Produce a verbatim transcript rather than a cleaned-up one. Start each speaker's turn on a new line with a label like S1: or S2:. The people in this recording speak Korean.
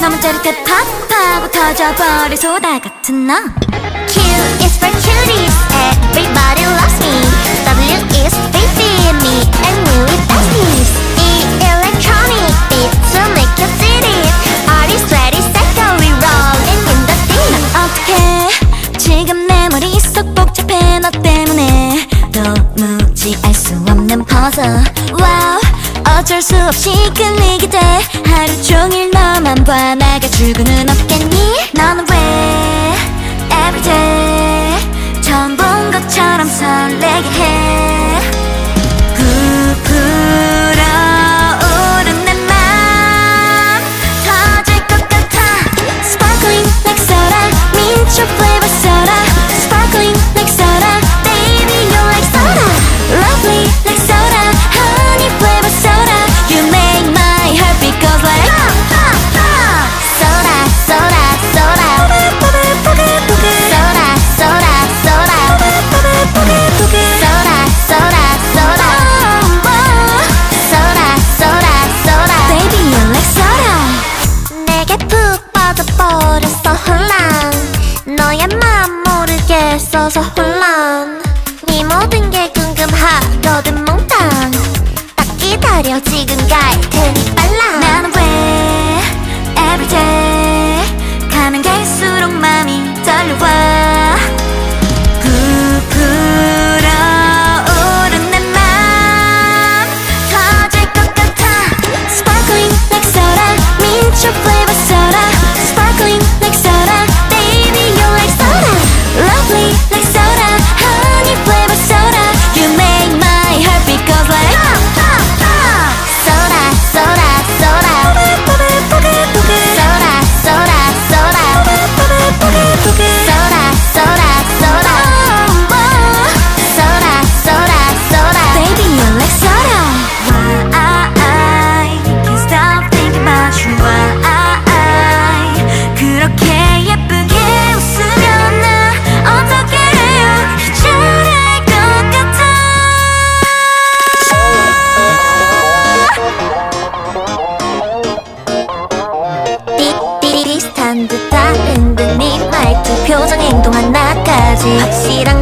S1: 너무 짜릿해 팍하고 터져버릴 소다 같은 너.
S2: Q is for cuties, everybody loves me. W is baby, me and you with besties. E electronic beat to make you feel it. R is ready, set, go, we rolling in the deep.
S1: 난 어떡해 지금 내 머릿속 복잡해 너 때문에 도무지 알 수 없는 퍼즐. 와우 어쩔 수 없이 끌리게 돼. 하루 종일 너만 봐 나가 출근은 없겠니? 너는 왜 everyday 처음 본 것처럼 설레게 해. 부풀어 오른 내 맘 터질 것 같아. Sparkling like soda mint your flavor soda. Sparkling like soda baby you're like soda. Lovely like soda honey flavor soda. You make my heart beat goes like
S2: Soda, soda, soda. Soda, soda, soda. Soda, soda, soda. Soda, soda, soda.
S1: Baby you're like soda.
S2: 내게 푹 빠져버렸어 혼란. 너의 맘 모르게 써서 혼란. 네 모든 게 궁금하거든 몽땅. 딱 기다려 지금 갈 테니 빨라.
S1: 나는 왜 everyday 가면 갈수록 맘이 떨려와. 부풀어 오른 내 맘 터질 것 같아. Sparkling like soda mint your flavor soda. Sparkling like soda baby you're like soda. Lovely like soda honey flavor soda. You make my heart beat goes like
S2: Soda, soda, soda. Soda, soda, soda. Soda, soda, soda. Soda, soda, soda.
S1: Baby you're like soda. Why I can't stop thinking about you. Why 그렇게 예쁘게 웃으면 나 어떻게 해요. 잘할 것 같아.
S2: 비, 비슷한 듯 다른 듯 네 말투 표정 행동 하나까지 확실한